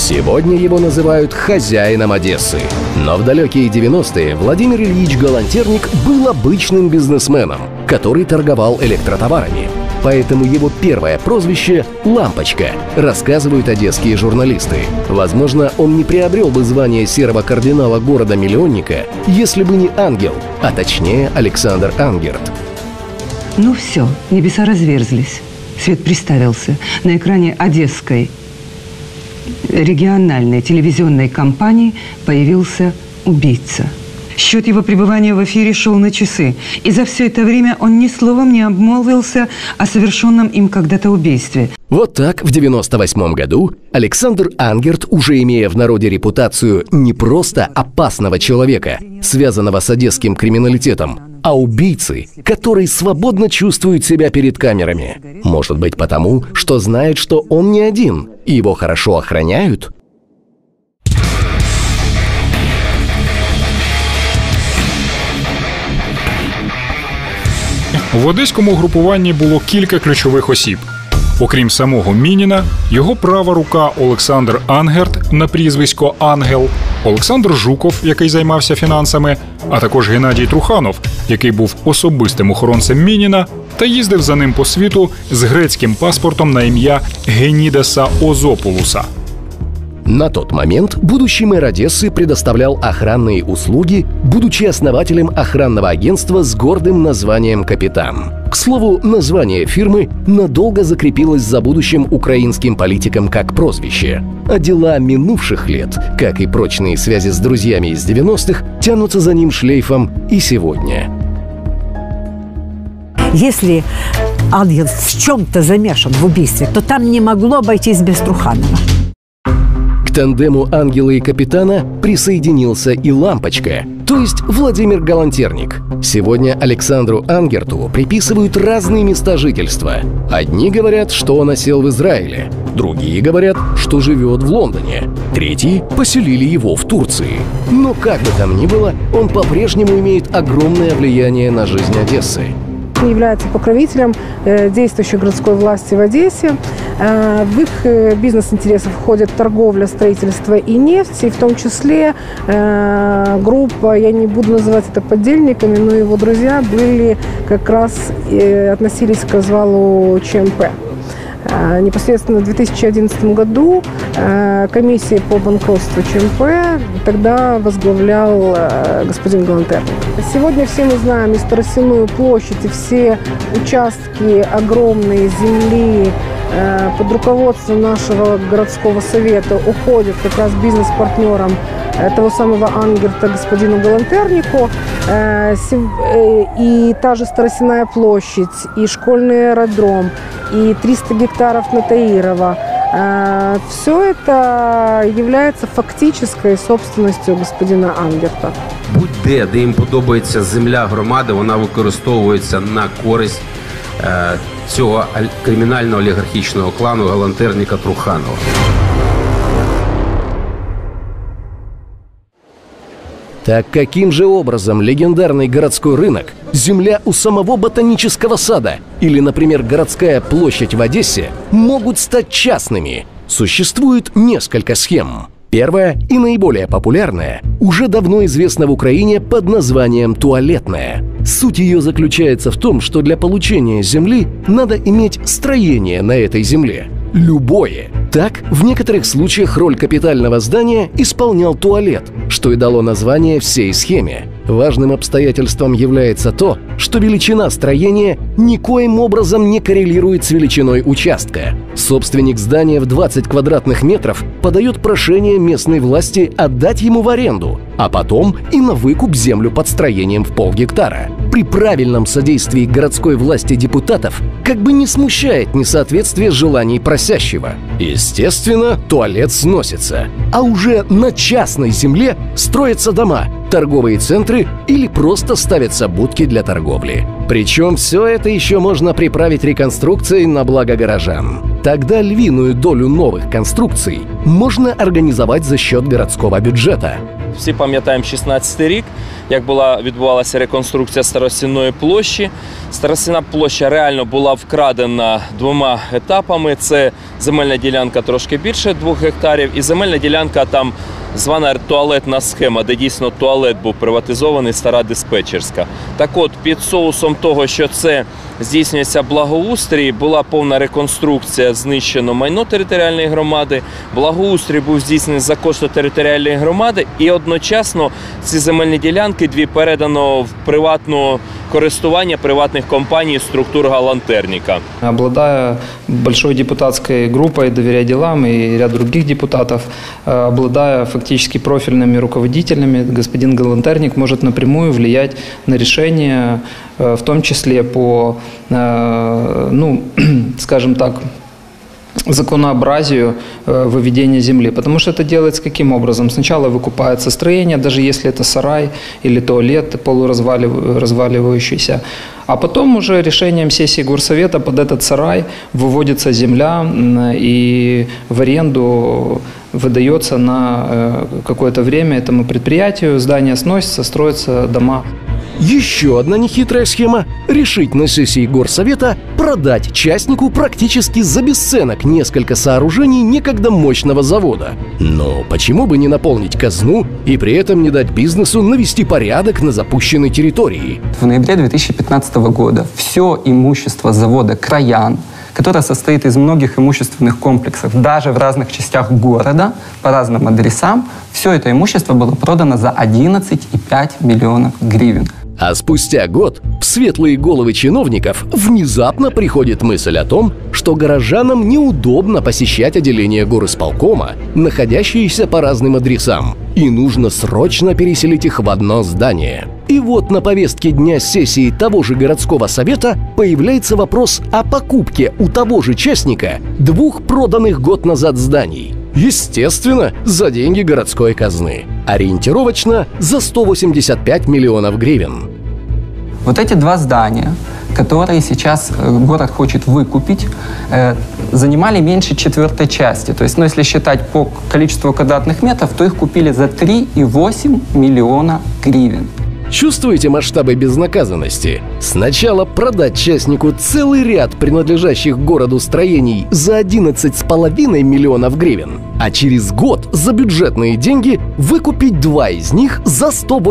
Сегодня его называют хозяином Одессы. Но в далекие 90-е Владимир Ильич Галантерник был обычным бизнесменом, который торговал электротоварами. Поэтому его первое прозвище – «Лампочка», рассказывают одесские журналисты. Возможно, он не приобрел бы звание серого кардинала города-миллионника, если бы не ангел, а точнее Александр Ангерт. Ну все, небеса разверзлись. Свет приставился. На экране одесской региональной телевизионной компании появился убийца. Счет его пребывания в эфире шел на часы. И за все это время он ни словом не обмолвился о совершенном им когда-то убийстве. Вот так в 98 году Александр Ангерт, уже имея в народе репутацию не просто опасного человека, связанного с одесским криминалитетом, а убийцы, который свободно чувствует себя перед камерами. Может быть потому, что знает, что он не один, и его хорошо охраняют? В одеському угрупуванні було кілька ключових осіб. Окрім самого Мініна, його права рука Олександр Ангерт на прізвисько «Ангел», Олександр Жуков, який займався фінансами, а також Геннадій Труханов, який був особистим охоронцем Мініна та їздив за ним по світу з грецьким паспортом на ім'я Генидеса Озопулуса. На тот момент будущий мэр Одессы предоставлял охранные услуги, будучи основателем охранного агентства с гордым названием «Капитан». К слову, название фирмы надолго закрепилось за будущим украинским политиком как прозвище. А дела минувших лет, как и прочные связи с друзьями из 90-х, тянутся за ним шлейфом и сегодня. Если Ангел в чем-то замешан в убийстве, то там не могло обойтись без Труханова. К тандему ангела и капитана присоединился и Лампочка, то есть Владимир Галантерник. Сегодня Александру Ангерту приписывают разные места жительства. Одни говорят, что он осел в Израиле, другие говорят, что живет в Лондоне, третьи поселили его в Турции. Но как бы там ни было, он по-прежнему имеет огромное влияние на жизнь Одессы. Является покровителем действующей городской власти в Одессе. В их бизнес-интересы входят торговля, строительство и нефть, и в том числе группа, я не буду называть это подельниками, но его друзья были как раз относились к развалу ЧМП. Непосредственно в 2011 году комиссия по банкротству ЧМП тогда возглавлял господин Галантерник. Сегодня все мы знаем и Старосиную площадь, и все участки огромные земли под руководством нашего городского совета уходят как раз бизнес-партнерам того самого Ангерта, господину Галантернику. И та же Старосиная площадь, и школьный аэродром, и 300 гектаров на Таирова. Все это является фактической собственностью господина Ангерта. Будь-де, де їм подобається земля громади, вона використовується на користь цього кримінального олігархічного клану Галантерника Труханова. Так каким же образом легендарный городской рынок, земля у самого ботанического сада или, например, городская площадь в Одессе могут стать частными? Существует несколько схем. Первая и наиболее популярная уже давно известна в Украине под названием «туалетная». Суть ее заключается в том, что для получения земли надо иметь строение на этой земле. Любое. Так, в некоторых случаях роль капитального здания исполнял туалет, что и дало название всей схеме. Важным обстоятельством является то, что величина строения никоим образом не коррелирует с величиной участка. Собственник здания в 20 квадратных метров подает прошение местной власти отдать ему в аренду, а потом и на выкуп землю под строением в полгектара. При правильном содействии городской власти депутатов как бы не смущает несоответствие желаний просящего. Естественно, туалет сносится, а уже на частной земле строятся дома, торговые центры или просто ставятся будки для торговли. Причем все это еще можно приправить реконструкцией на благо горожан. Тогда львиную долю новых конструкций можно организовать за счет городского бюджета. Всі пам'ятаємо 16-й рік, як відбувалася реконструкція Старосінної площі. Старосінна площа реально була вкрадена 2 етапами. Це земельна ділянка трошки більше 2 гектарів і земельна ділянка там звана туалетна схема, де дійсно туалет був приватизований, стара диспетчерська. Так от, під соусом того, що це здійснюється благоустрій, була повна реконструкція, знищено майно територіальної громади, благоустрій був здійснений за кошти територіальної громади і одночасно ці земельні ділянки 2 передано в приватне користування приватних компаній структур Галантерника. Обладая большой депутатской группой «Доверяй делам» и ряд других депутатов, обладая фактически профильными руководителями, господин Галантерник может напрямую влиять на решения, в том числе по, скажем так, законообразию выведения земли. Потому что это делается каким образом? Сначала выкупается строение, даже если это сарай или туалет полуразваливающийся. А потом уже решением сессии горсовета под этот сарай выводится земля и в аренду выдается на какое-то время этому предприятию. Здание сносится, строятся дома. Еще одна нехитрая схема – решить на сессии горсовета продать частнику практически за бесценок несколько сооружений некогда мощного завода. Но почему бы не наполнить казну и при этом не дать бизнесу навести порядок на запущенной территории? В ноябре 2015 года все имущество завода «Краян», которое состоит из многих имущественных комплексов, даже в разных частях города, по разным адресам, все это имущество было продано за 11,5 миллионов гривен. А спустя год в светлые головы чиновников внезапно приходит мысль о том, что горожанам неудобно посещать отделения горисполкома, находящиеся по разным адресам, и нужно срочно переселить их в одно здание. И вот на повестке дня сессии того же городского совета появляется вопрос о покупке у того же частника 2 проданных год назад зданий. Естественно, за деньги городской казны. Ориентировочно за 185 миллионов гривен. Вот эти 2 здания, которые сейчас город хочет выкупить, занимали меньше 1/4 части. То есть, если считать по количеству квадратных метров, то их купили за 3,8 миллиона гривен. Чувствуете масштабы безнаказанности? Сначала продать частнику целый ряд принадлежащих городу строений за 11,5 миллионов гривен, а через год за бюджетные деньги выкупить 2 из них за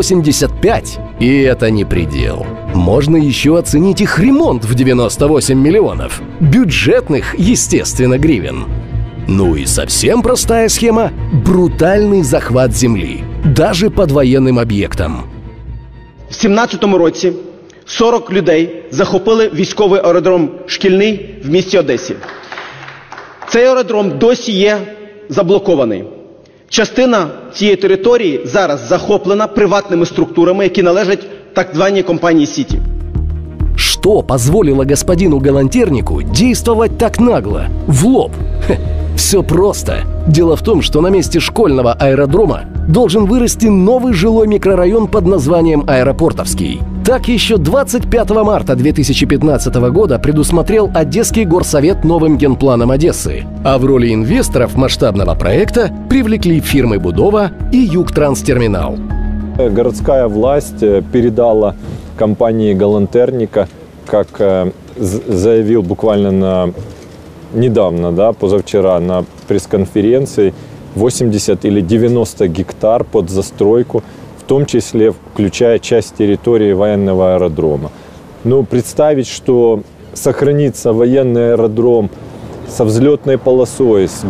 185. И это не предел. Можно еще оценить их ремонт в 98 миллионов. Бюджетных, естественно, гривен. Ну и совсем простая схема – брутальный захват земли, даже под военным объектом. В 17-му році 40 людей захопили військовий аеродром «Шкільний» в місті Одесі. Цей аеродром досі є заблокований. Частина цієї території зараз захоплена приватними структурами, які належать так званій компанії «Сіті». Что позволило господину Галантернику действовать так нагло, в лоб? Все просто. Дело в том, что на месте школьного аэродрома должен вырасти новый жилой микрорайон под названием Аэропортовский. Так еще 25 марта 2015 года предусмотрел Одесский горсовет новым генпланом Одессы. А в роли инвесторов масштабного проекта привлекли фирмы «Будова» и «Югтранстерминал». Городская власть передала компании Галантерника, как заявил буквально недавно, позавчера на пресс-конференции, 80 или 90 гектар под застройку, в том числе включая часть территории военного аэродрома. Но представить, что сохранится военный аэродром со взлетной полосой, с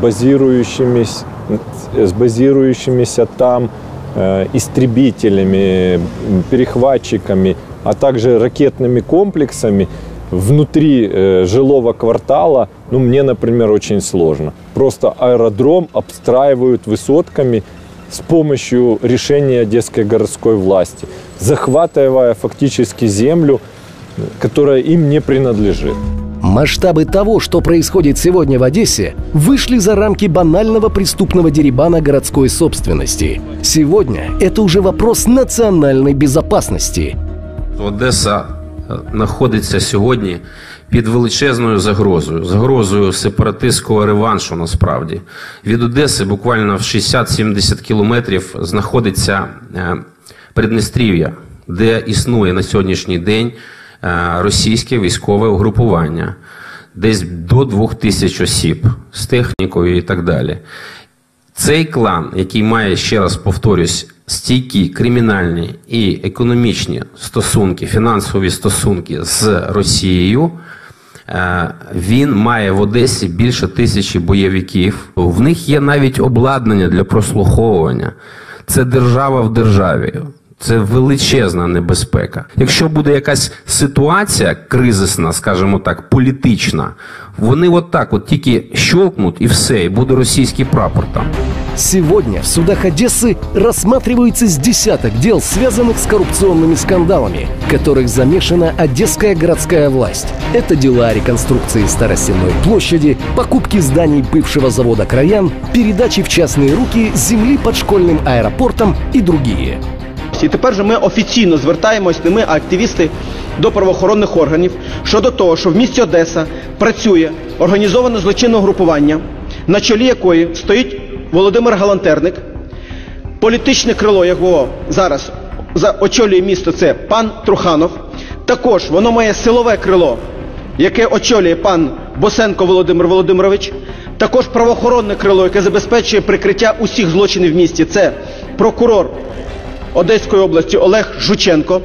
базирующимися там истребителями, перехватчиками, а также ракетными комплексами внутри жилого квартала, мне, например, очень сложно. Просто аэродром обстраивают высотками с помощью решения Одесской городской власти, захватывая фактически землю, которая им не принадлежит. Масштабы того, что происходит сегодня в Одессе, вышли за рамки банального преступного дерибана городской собственности. Сегодня это уже вопрос национальной безопасности. Одеса знаходиться сьогодні під величезною загрозою сепаратистського реваншу насправді. Від Одеси буквально в 60-70 кілометрів знаходиться Придністров'я, де існує на сьогоднішній день російське військове угрупування. Десь до 2000 осіб з технікою і так далі. Цей клан, який має, ще раз повторюсь, стійкі кримінальні і економічні стосунки, фінансові стосунки з Росією, він має в Одесі більше 1000 бойовиків. В них є навіть обладнання для прослуховування. Це держава в державі. Це величезна небезпека. Якщо буде якась ситуація кризисна, скажімо так, політична, вони от так от тільки щелкнуть и все, и буде російський прапор там. Сегодня в судах Одессы рассматриваются с десяток дел, связанных с коррупционными скандалами, в которых замешана одесская городская власть. Это дела о реконструкции Старосенной площади, покупки зданий бывшего завода «Краян», передачи в частные руки земли под школьным аэропортом и другие. І тепер же ми офіційно звертаємось, не ми, а активісти, до правоохоронних органів щодо того, що в місті Одеса працює організоване злочинне групування, на чолі якої стоїть Володимир Галантерник, політичне крило якого зараз очолює місто, це пан Труханов. Також воно має силове крило, яке очолює пан Босенко Володимир Володимирович. Також правоохоронне крило, яке забезпечує прикриття усіх злочинів в місті, це прокурор Одеської області Олег Жученко.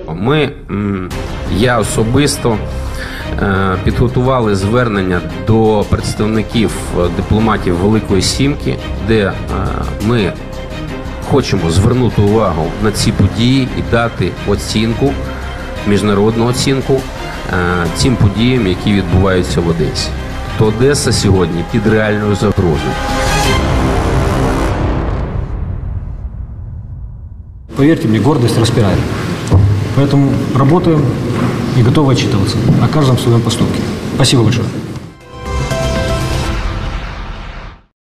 Я особисто підготували звернення до представників дипломатів Великої Сімки, де ми хочемо звернути увагу на ці події і дати оцінку, міжнародну оцінку цим подіям, які відбуваються в Одесі. То Одеса сьогодні під реальною загрозою. Поверьте мне, гордость распирает. Поэтому работаем и готовы отчитываться о каждом своем поступке. Спасибо большое.